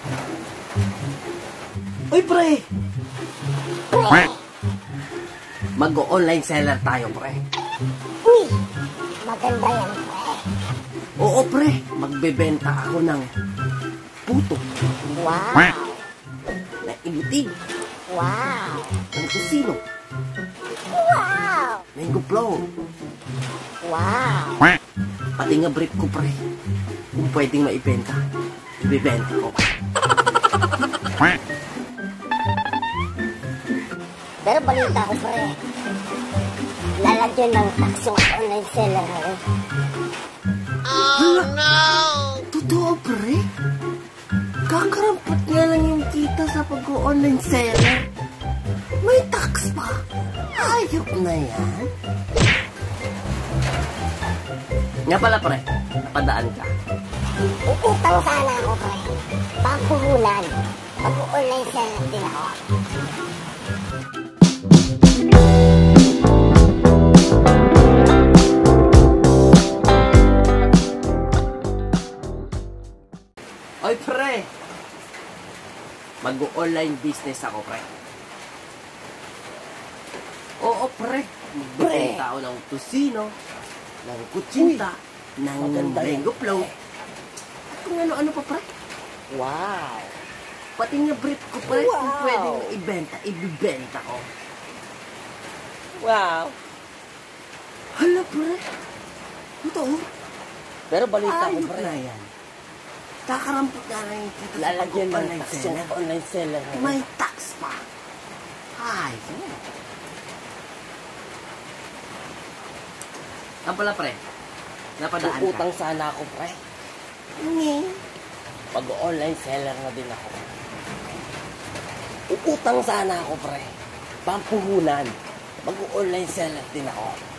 Uy, pre! Mag-online seller tayo, pre. Uy! Maganda yan, pre. Oo, pre. Magbebenta ako ng puto. Wow! Na imutig. Wow! Ng kusino. Wow! Mango flow. Wow! Pati nga brief ko, pre. Kung pwedeng maibenta, ibibenta ko. Pero balita ko, pre. Lalagyan ng tax yung online seller mo. Oh, no! Totoo, pre? Kakarampot nga lang yung kita sa pag-online seller. May tax pa. Hayop na yan. Nga pala, pre. Napadaan ka. Utang sana ako, pre. Pangkuhunan. Pag-online seller din ako. Oy, pre! Mag-online business ako, pre. Oo, pre. Magbibenta ako ng tusino, ng kutsinta, ng mango flow. At kung ano-ano pa, pre. Wow! Pati nga brief ko, pre. Kung pwedeng ibenta, ibibenta ko. Wow! Hala, pre. Totoo. Pero balita ko, pre. Na yan. Kakarampot na lang yung kita Lalagyan sa ng tax yung online seller. May tax pa. Ay. Ang pala, pre. Napadaan ka. Utang sana ako, pre. Pag-online seller na din ako. Utang sana ako, pre. Pampuhunan. Mag-online seller din ako.